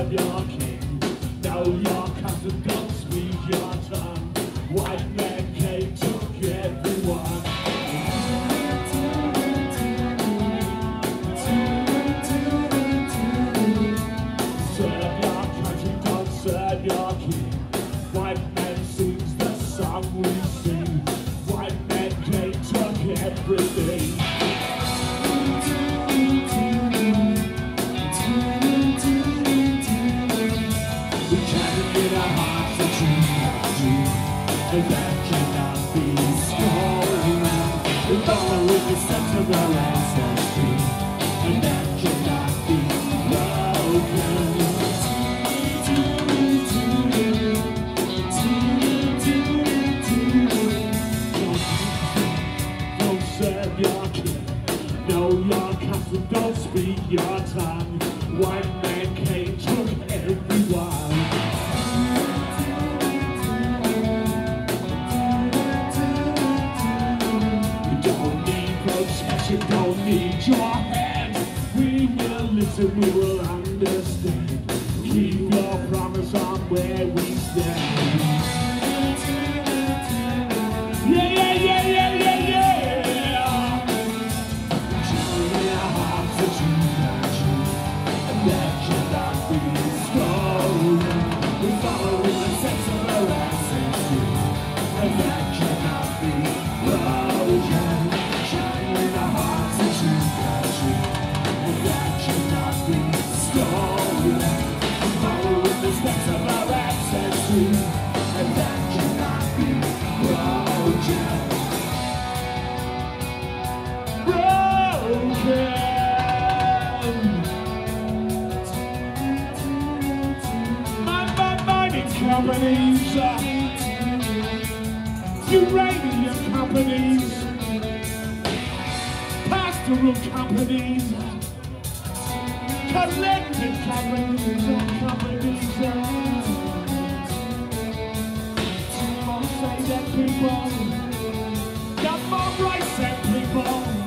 serve your king. Know your cousin, don't speak your tongue. White man came, took everyone. Serve your country, don't serve your king. White man sings the song we sing. White man came, took everything. And that cannot be stolen. We follow the steps of our ancestry, and that cannot be broken. Don't serve your king, know your custom, don't speak your tongue. White man came, took everyone. You don't need your hand. We will listen, we will understand. Keep your promise on where we stand. Yeah, yeah, yeah, yeah, yeah, yeah. Join our hearts that you got you, and that cannot be stolen. We follow in the steps of our ancestry, and that cannot be broken. Steps of our ancestry, and that cannot be broken. Mining companies, uranium companies, pastoral companies, collective companies, say that people got more rights than people.